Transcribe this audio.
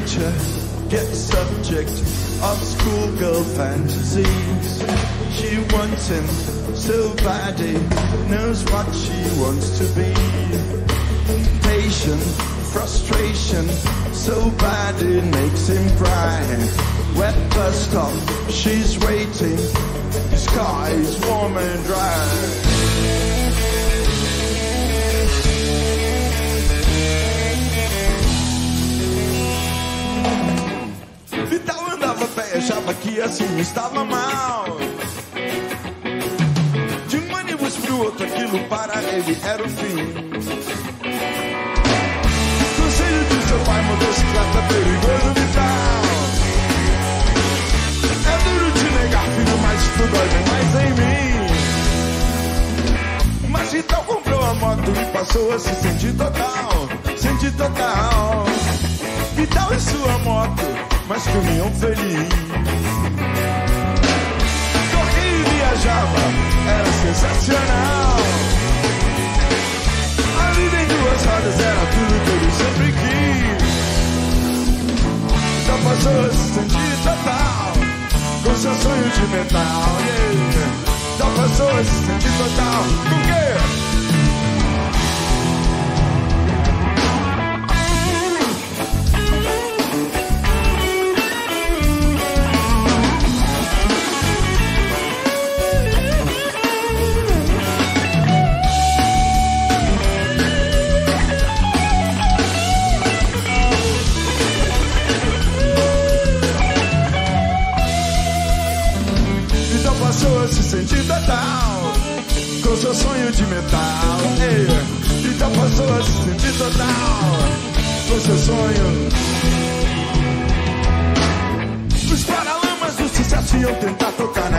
teacher gets subject of schoolgirl fantasies. She wants him so bad, he knows what she wants to be. Patient, frustration, so bad it makes him cry. Wet bus stop, she's waiting, his car is warm and dry. Vital andava pé, achava que assim estava mal. De um ônibus pro outro, aquilo para ele era o fim. O conselho do seu pai, motocicleta, perigoso, Vital. É duro te negar, filho, mas isso dói demais em mim. Mas Vital comprou a moto e passou a se sentir total, sentir total. Vital e sua moto, mas caminhão feliz. Corria e viajava, era sensacional. A vida em duas rodas era tudo que ele sempre quis. Já passou a se sentir total, com seu sonho de metal. Yeah. Já passou a se sentir total, com o quê? Se sentir total, com seu sonho de metal. E já passou a se sentir total, com seu sonho. Os paralamas do sucesso iam tentar tocar